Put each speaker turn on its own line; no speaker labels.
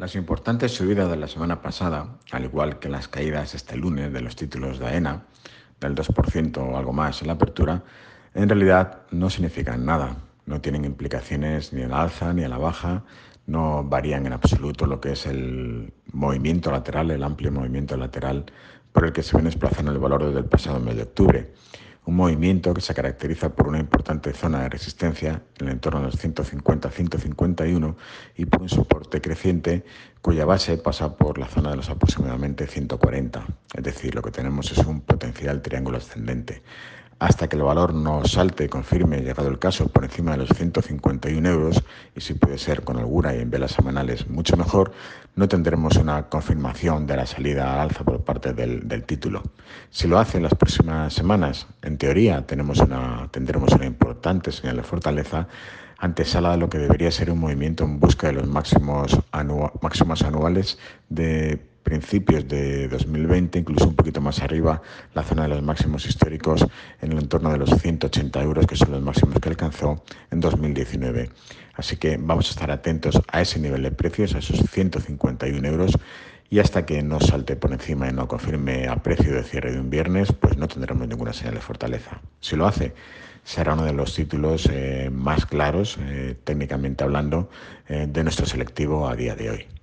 Las importantes subidas de la semana pasada, al igual que las caídas este lunes de los títulos de AENA, del 2% o algo más en la apertura, en realidad no significan nada. No tienen implicaciones ni a la alza ni a la baja, no varían en absoluto lo que es el movimiento lateral, el amplio movimiento lateral por el que se viene desplazando el valor desde el pasado mes de octubre. Un movimiento que se caracteriza por una importante zona de resistencia en el entorno de los 150-151 y por un soporte creciente cuya base pasa por la zona de los aproximadamente 140. Es decir, lo que tenemos es un potencial triángulo ascendente. Hasta que el valor no salte y confirme, llegado el caso, por encima de los 151 euros, y si puede ser con holgura y en velas semanales mucho mejor, no tendremos una confirmación de la salida al alza por parte del título. Si lo hace en las próximas semanas, en teoría tendremos una importante señal de fortaleza, antesala de lo que debería ser un movimiento en busca de los máximos anuales de principios de 2020, incluso un poquito más arriba, la zona de los máximos históricos en el entorno de los 180 euros, que son los máximos que alcanzó en 2019. Así que vamos a estar atentos a ese nivel de precios, a esos 151 euros, y hasta que no salte por encima y no confirme a precio de cierre de un viernes, pues no tendremos ninguna señal de fortaleza. Si lo hace, será uno de los títulos más claros, técnicamente hablando, de nuestro selectivo a día de hoy.